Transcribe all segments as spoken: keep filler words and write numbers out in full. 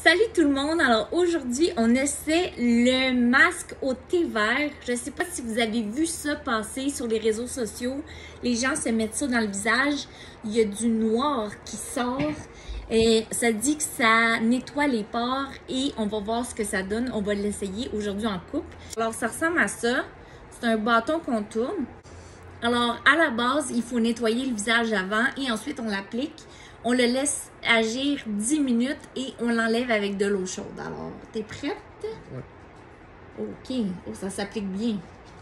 Salut tout le monde! Alors aujourd'hui, on essaie le masque au thé vert. Je ne sais pas si vous avez vu ça passer sur les réseaux sociaux. Les gens se mettent ça dans le visage. Il y a du noir qui sort. Et ça dit que ça nettoie les pores et on va voir ce que ça donne. On va l'essayer aujourd'hui en couple. Alors ça ressemble à ça. C'est un bâton qu'on tourne. Alors à la base, il faut nettoyer le visage avant et ensuite on l'applique. On le laisse agir dix minutes et on l'enlève avec de l'eau chaude. Alors, t'es prête? Ouais. OK. Oh, ça s'applique bien.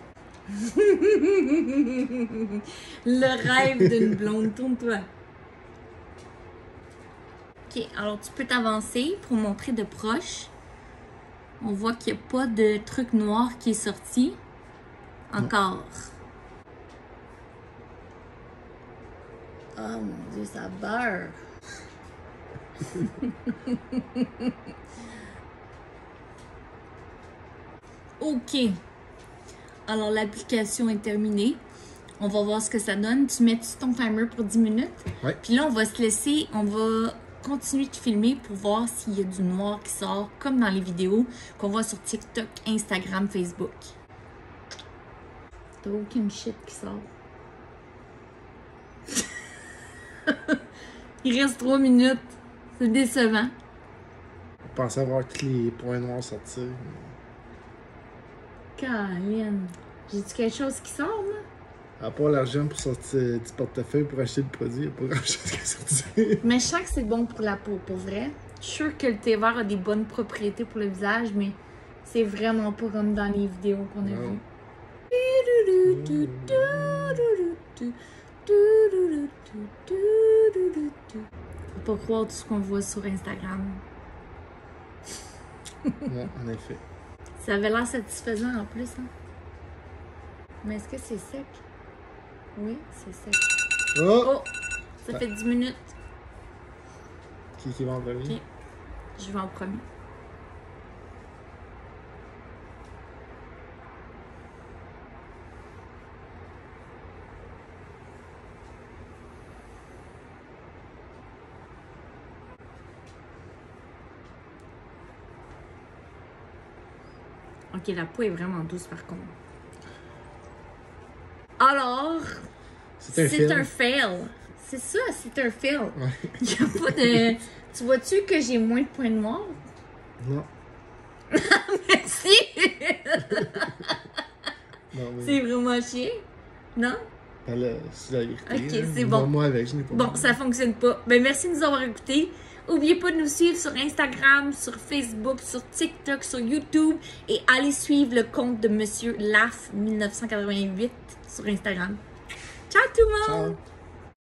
Le rêve d'une blonde. Tourne-toi. OK. Alors, tu peux t'avancer pour montrer de proche. On voit qu'il n'y a pas de truc noir qui est sorti. Encore. Oh mon Dieu, ça beurre. OK. Alors, l'application est terminée. On va voir ce que ça donne. Tu mets ton timer pour dix minutes. Ouais. Puis là, on va se laisser, on va continuer de filmer pour voir s'il y a du noir qui sort, comme dans les vidéos qu'on voit sur TikTok, Instagram, Facebook. T'as aucune shit qui sort. Il reste trois minutes. C'est décevant. Je pensais avoir tous les points noirs sortis. Caroline. J'ai-tu quelque chose qui sort, là? À part l'argent pour sortir du portefeuille pour acheter le produit, il n'y a pas grand-chose qui est sorti. Mais je sens que c'est bon pour la peau, pour vrai. Je suis sûre que le thé vert a des bonnes propriétés pour le visage, mais c'est vraiment pas comme dans les vidéos qu'on a vues. Faut pas croire tout ce qu'on voit sur Instagram. Ouais, en effet. Ça avait l'air satisfaisant en plus, hein? Mais est-ce que c'est sec? Oui, c'est sec. Oh! Oh! Ça fait dix minutes. Qui, qui va en premier? Ok. Je vais en premier. Ok, la peau est vraiment douce par contre. Alors, C'est un c'est film. un fail. C'est ça, c'est un fail. Ouais. Il n'y a pas de... Tu vois-tu que j'ai moins de points noirs? Non. Merci! Non, mais... C'est vraiment chier? Non? Ben là, c'est la vérité. Ok, hein. c'est bon. Moi avec, je n'ai pas. Bon, ça fonctionne pas. Ben, merci de nous avoir écoutés. N'oubliez pas de nous suivre sur Instagram, sur Facebook, sur TikTok, sur YouTube et allez suivre le compte de Monsieur Laf mille neuf cent quatre-vingt-huit sur Instagram. Ciao tout le monde! Ciao!